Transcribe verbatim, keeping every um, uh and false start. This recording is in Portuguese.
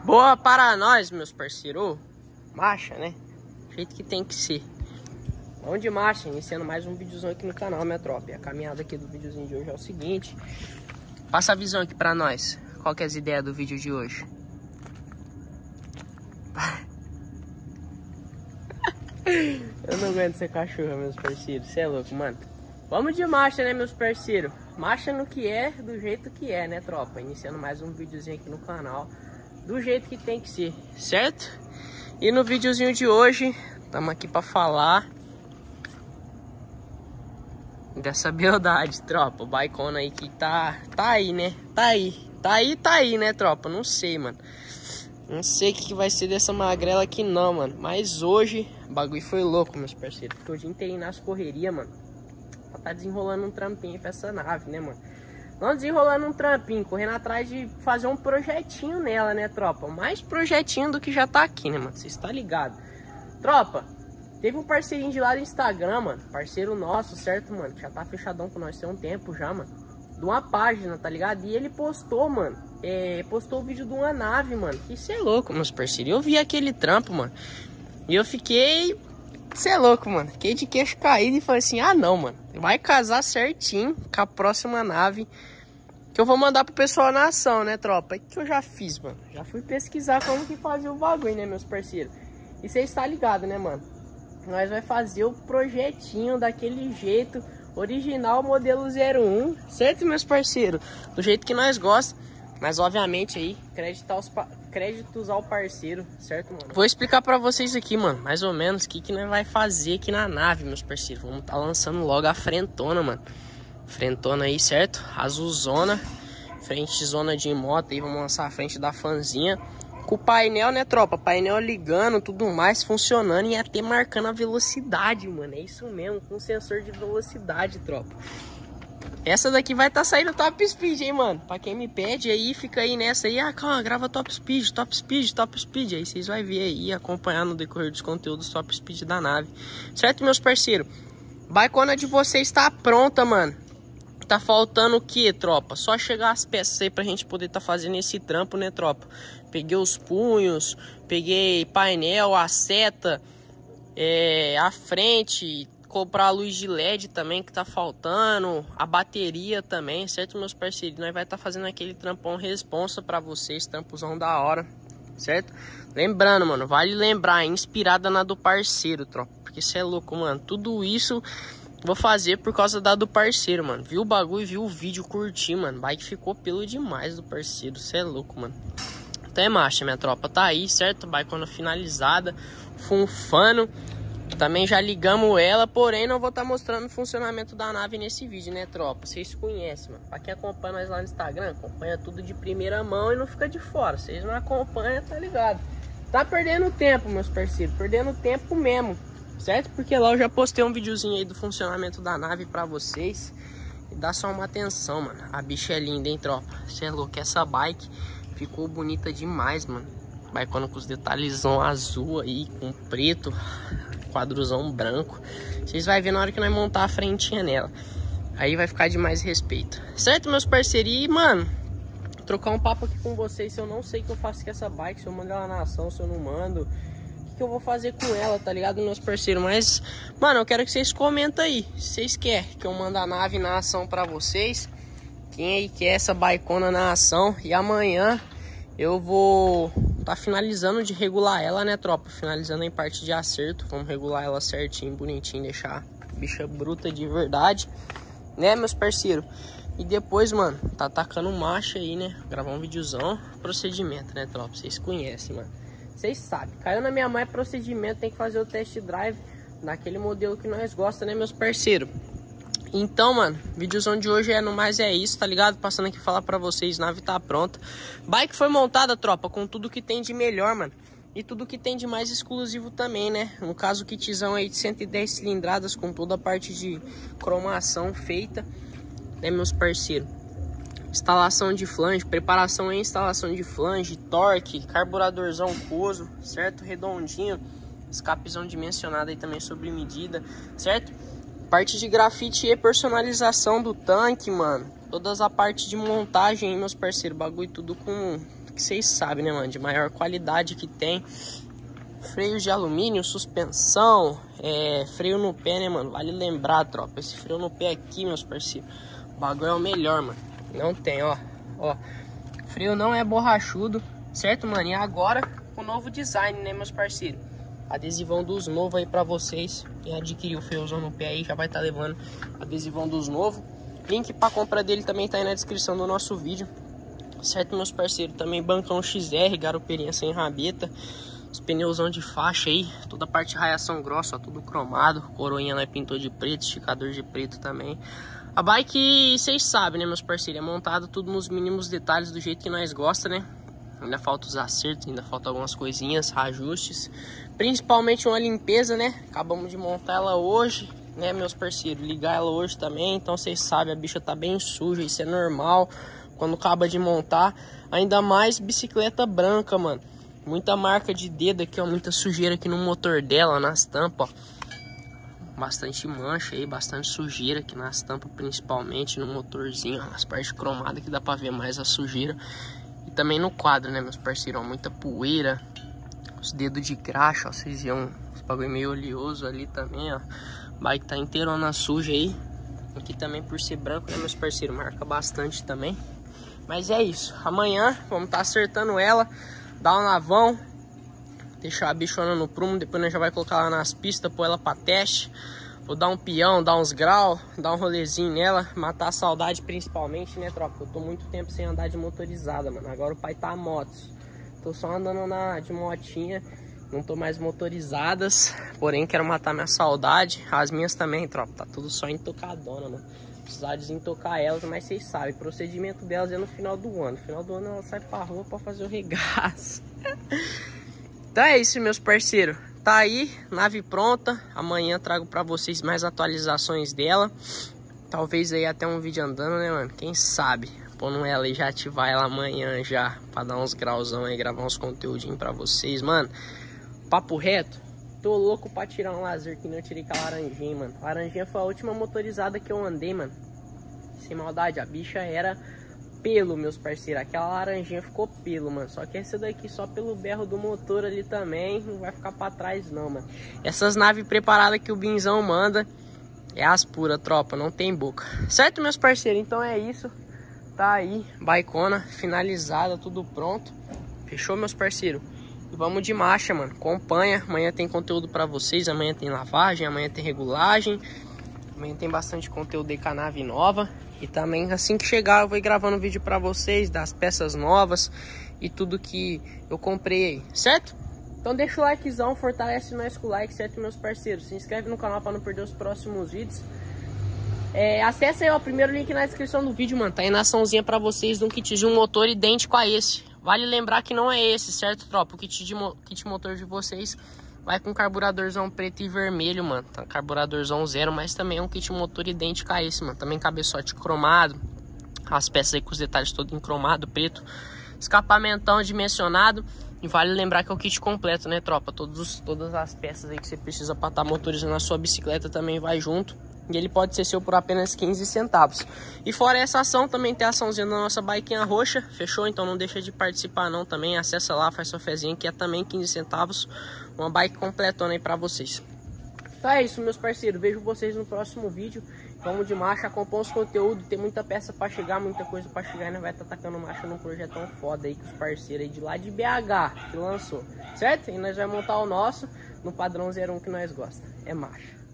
Boa para nós, meus parceiros. Marcha, né? Do jeito que tem que ser. Vamos de marcha, iniciando mais um videozão aqui no canal, minha tropa. E a caminhada aqui do videozinho de hoje é o seguinte. Passa a visão aqui pra nós. Qual que é as ideias do vídeo de hoje? Eu não aguento ser cachorro, meus parceiros. Você é louco, mano. Vamos de marcha, né, meus parceiros? Marcha no que é, do jeito que é, né, tropa? Iniciando mais um videozinho aqui no canal. Do jeito que tem que ser, certo? E no videozinho de hoje, estamos aqui pra falar dessa beldade, tropa. O Baikona aí que tá, tá aí, né? Tá aí. Tá aí, tá aí, né, tropa? Não sei, mano. Não sei o que, que vai ser dessa magrela aqui não, mano. Mas hoje o bagulho foi louco, meus parceiros. Fiquei o dia inteiro nas correrias, mano. Pra tá desenrolando um trampinho pra essa nave, né, mano? Não desenrolando um trampinho, correndo atrás de fazer um projetinho nela, né, tropa? Mais projetinho do que já tá aqui, né, mano? Vocês estão ligados. Tropa, teve um parceirinho de lá do Instagram, mano. Parceiro nosso, certo, mano? Já tá fechadão com nós tem um tempo já, mano. De uma página, tá ligado? E ele postou, mano. É, postou o vídeo de uma nave, mano. Isso é louco, meus parceiros. Eu vi aquele trampo, mano. E eu fiquei... Isso é louco, mano. Fiquei de queixo caído e falei assim, ah, não, mano. Vai casar certinho com a próxima nave que eu vou mandar pro pessoal na ação, né, tropa? O que eu já fiz, mano? Já fui pesquisar como que fazia o bagulho, né, meus parceiros? E você está ligado, né, mano? Nós vai fazer o projetinho daquele jeito... Original modelo zero um, certo, meus parceiros? Do jeito que nós gostamos. Mas obviamente aí, crédito aos créditos ao parceiro, certo, mano? Vou explicar pra vocês aqui, mano, mais ou menos o que, que nós vai fazer aqui na nave, meus parceiros. Vamos tá lançando logo a frentona, mano. Frentona aí, certo? Azulzona. Frente zona de moto aí, vamos lançar a frente da fanzinha. Com o painel, né, tropa? Painel ligando, tudo mais, funcionando e até marcando a velocidade, mano. É isso mesmo, com sensor de velocidade, tropa. Essa daqui vai estar tá saindo top speed, hein, mano? Pra quem me pede aí, fica aí nessa aí. Ah, calma, grava top speed, top speed, top speed. Aí vocês vão ver aí, acompanhar no decorrer dos conteúdos top speed da nave. Certo, meus parceiros? Baikona de vocês tá pronta, mano. Tá faltando o que, tropa? Só chegar as peças aí pra gente poder tá fazendo esse trampo, né, tropa? Peguei os punhos, peguei painel, a seta, é, a frente, comprar a luz de L E D também que tá faltando, a bateria também, certo, meus parceiros? Nós vai tá fazendo aquele trampão responsa pra vocês, trampozão da hora, certo? Lembrando, mano, vale lembrar, inspirada na do parceiro, tropa, porque você é louco, mano, tudo isso... Vou fazer por causa da do parceiro, mano. Viu o bagulho, viu o vídeo, curti, mano. Bike ficou pelo demais do parceiro. Cê é louco, mano. Então é marcha, minha tropa. Tá aí, certo? Baikona finalizada. Funfando. Também já ligamos ela. Porém, não vou estar tá mostrando o funcionamento da nave nesse vídeo, né, tropa? Vocês conhecem, mano. Pra quem acompanha nós lá no Instagram, acompanha tudo de primeira mão e não fica de fora. Vocês não acompanham, tá ligado? Tá perdendo tempo, meus parceiros. Perdendo tempo mesmo. Certo? Porque lá eu já postei um videozinho aí do funcionamento da nave pra vocês. E dá só uma atenção, mano. A bicha é linda, hein, tropa? Você é louco, essa bike ficou bonita demais, mano. Baikona com os detalhezão azul aí, com preto, quadruzão branco. Vocês vão ver na hora que nós montar a frentinha nela. Aí vai ficar de mais respeito. Certo, meus parceiros? E, mano, trocar um papo aqui com vocês. Se eu não sei o que eu faço com essa bike, se eu mando ela na ação, se eu não mando... que eu vou fazer com ela, tá ligado, meus parceiros? Mas, mano, eu quero que vocês comentem aí. Se vocês querem que eu mande a nave na ação pra vocês, quem aí quer essa Baikona na ação? E amanhã eu vou tá finalizando de regular ela, né, tropa? Finalizando em parte de acerto. Vamos regular ela certinho, bonitinho, deixar a bicha bruta de verdade, né, meus parceiros? E depois, mano, tá atacando marcha aí, né? Gravar um videozão, procedimento, né, tropa? Vocês conhecem, mano. Vocês sabem, caiu na minha mão é procedimento, tem que fazer o test drive naquele modelo que nós gostamos, né, meus parceiros? Então, mano, videozão de hoje é no mais é isso, tá ligado? Passando aqui falar pra vocês, nave tá pronta. Bike foi montada, tropa, com tudo que tem de melhor, mano. E tudo que tem de mais exclusivo também, né? No caso, o kitzão aí de cento e dez cilindradas, com toda a parte de cromação feita, né, meus parceiros? Instalação de flange, preparação e instalação de flange, torque, carburadorzão Coso, certo? Redondinho, escapezão dimensionado aí também sobre medida, certo? Parte de grafite e personalização do tanque, mano. Todas a parte de montagem aí, meus parceiros. Bagulho tudo com... que vocês sabem, né, mano? De maior qualidade que tem. Freios de alumínio, suspensão, é, freio no pé, né, mano? Vale lembrar, tropa. Esse freio no pé aqui, meus parceiros. O bagulho é o melhor, mano. Não tem, ó. Ó. Freio não é borrachudo, certo, mano? E agora, com o novo design, né, meus parceiros? Adesivão dos novos aí pra vocês. Quem adquiriu o freiozão no pé aí já vai estar tá levando adesivão dos novos. Link pra compra dele também tá aí na descrição do nosso vídeo. Certo, meus parceiros? Também bancão X R, garopeirinha sem rabeta. Os pneuzão de faixa aí. Toda a parte de raiação grossa, ó, tudo cromado. Coroinha lá pintou de preto, esticador de preto também. A bike, vocês sabem, né, meus parceiros? É montado tudo nos mínimos detalhes do jeito que nós gosta, né? Ainda falta os acertos, ainda falta algumas coisinhas, ajustes. Principalmente uma limpeza, né? Acabamos de montar ela hoje, né, meus parceiros? Ligar ela hoje também. Então vocês sabem, a bicha tá bem suja, isso é normal quando acaba de montar. Ainda mais bicicleta branca, mano. Muita marca de dedo aqui, ó. Muita sujeira aqui no motor dela, nas tampas, ó. Bastante mancha aí, bastante sujeira aqui nas tampas, principalmente no motorzinho, ó, nas partes cromadas que dá pra ver mais a sujeira. E também no quadro, né, meus parceiros, ó, muita poeira, os dedos de graxa, ó, vocês viram esse bagulho meio oleoso ali também, ó. Bike tá inteirona suja aí. Aqui também por ser branco, né, meus parceiros, marca bastante também. Mas é isso, amanhã vamos tá acertando ela, dar um lavão, deixar a bichona no prumo, depois nós já vai colocar ela nas pistas, pôr ela pra teste. Vou dar um peão, dar uns graus, dar um rolezinho nela, matar a saudade principalmente, né, tropa? Eu tô muito tempo sem andar de motorizada, mano. Agora o pai tá a motos. Tô só andando na, de motinha, não tô mais motorizadas. Porém, quero matar minha saudade. As minhas também, tropa. Tá tudo só intocadona, mano. Precisar desintocar elas, mas vocês sabem, o procedimento delas é no final do ano. No final do ano ela sai pra rua pra fazer o regaço. Então é isso, meus parceiros. Tá aí, nave pronta. Amanhã trago pra vocês mais atualizações dela. Talvez aí até um vídeo andando, né, mano? Quem sabe? Pondo ela e já ativar ela amanhã já. Pra dar uns grauzão aí, gravar uns conteúdinhos pra vocês, mano. Papo reto. Tô louco pra tirar um lazer que não tirei com a laranjinha, mano. A laranjinha foi a última motorizada que eu andei, mano. Sem maldade, a bicha era pelo, meus parceiros. Aquela laranjinha ficou pelo, mano. Só que essa daqui só pelo berro do motor ali também não vai ficar pra trás não, mano. Essas naves preparadas que o Binzão manda é as puras, tropa, não tem boca. Certo, meus parceiros? Então é isso. Tá aí, bicona finalizada, tudo pronto. Fechou, meus parceiros? E vamos de marcha, mano. Acompanha, amanhã tem conteúdo pra vocês. Amanhã tem lavagem, amanhã tem regulagem. Amanhã tem bastante conteúdo aí com a nave nova. E também assim que chegar eu vou ir gravando vídeo pra vocês das peças novas e tudo que eu comprei aí, certo? Então deixa o likezão, fortalece nós com o like, certo, meus parceiros? Se inscreve no canal pra não perder os próximos vídeos. É, acessa aí ó, o primeiro link na descrição do vídeo, mano. Tá aí na açãozinha pra vocês de um kit de um motor idêntico a esse. Vale lembrar que não é esse, certo, tropa? O kit, de mo kit motor de vocês vai com carburadorzão preto e vermelho, mano. Tá, carburadorzão zero, mas também é um kit motor idêntico a esse, mano. Também cabeçote cromado. As peças aí com os detalhes todos em cromado, preto. Escapamentão dimensionado. E vale lembrar que é o kit completo, né, tropa? Todos os, todas as peças aí que você precisa pra estar motorizando a sua bicicleta também vai junto. E ele pode ser seu por apenas quinze centavos. E fora essa ação, também tem a açãozinha da nossa biquinha roxa. Fechou? Então não deixa de participar não também. Acessa lá, faz sua fezinha, que é também quinze centavos. Uma bike completona aí pra vocês. Então é isso, meus parceiros. Vejo vocês no próximo vídeo. Vamos de marcha, acompanha os conteúdos. Tem muita peça pra chegar, muita coisa pra chegar. E nós vai estar tacando marcha num projetão foda aí com os parceiros aí de lá de B H que lançou. Certo? E nós vamos montar o nosso no padrão zero um que nós gosta. É marcha.